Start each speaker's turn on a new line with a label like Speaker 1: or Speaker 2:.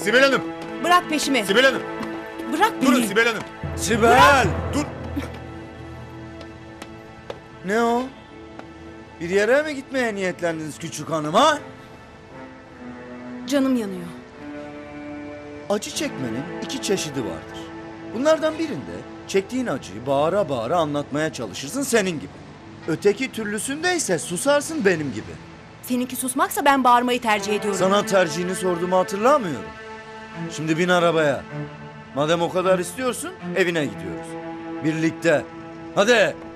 Speaker 1: Sibel Hanım.
Speaker 2: Bırak peşimi.
Speaker 1: Sibel Hanım.
Speaker 2: Bırak beni.
Speaker 1: Durun Sibel Hanım.
Speaker 3: Sibel!
Speaker 1: Dur.
Speaker 3: Ne o? Bir yere mi gitmeye niyetlendiniz küçük hanım ha?
Speaker 2: Canım yanıyor.
Speaker 3: Acı çekmenin iki çeşidi vardır. Bunlardan birinde çektiğin acıyı bağıra bağıra anlatmaya çalışırsın senin gibi. Öteki türlüsünde ise susarsın benim gibi.
Speaker 2: Seninki susmaksa ben bağırmayı tercih ediyorum.
Speaker 3: Sana tercihini sorduğumu hatırlamıyorum. Şimdi bin arabaya. Madem o kadar istiyorsun evine gidiyoruz. Birlikte. Hadi.